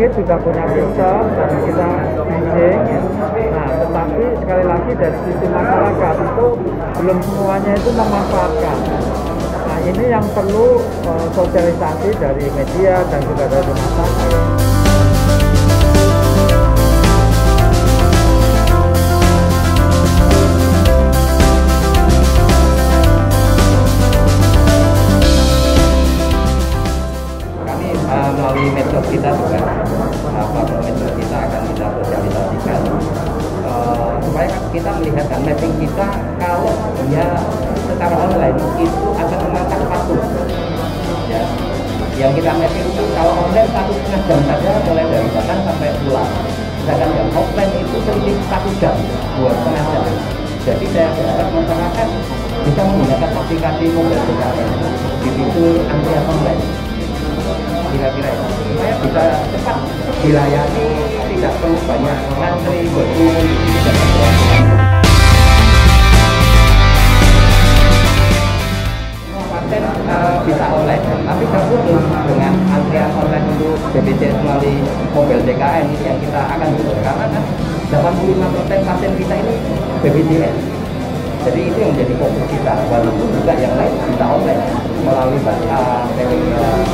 sakit juga punya sistem dan kita bising. Nah, tetapi sekali lagi dari sisi masyarakat itu belum semuanya itu memanfaatkan. Nah, ini yang perlu sosialisasi dari media dan juga dari rumah sakit. Melalui medsos kita juga, medsos kita akan kita sosialisasikan supaya kita melihat dan mapping kita kalau dia secara online itu akan memakan waktu. Ya, yang kita mapping itu kalau online 1,5 jam saja mulai dari datang sampai pulang. Sedangkan yang offline itu selisih 1 jam, 2,5 jam. Jadi saya berharap masyarakat bisa menggunakan aplikasi mobile DKN di fitur antrian online. Kira-kira itu supaya bisa cepat dilayani, tidak perlu banyak ngantri berkumpul. Semua pasien bisa online, tapi terputus dengan antrian online untuk BPJS melalui mobile DKN ini yang kita akan butuh, karena kan 85% pasien kita ini BPJS. Jadi itu yang menjadi fokus kita, walaupun juga yang lain bisa online melalui bahasa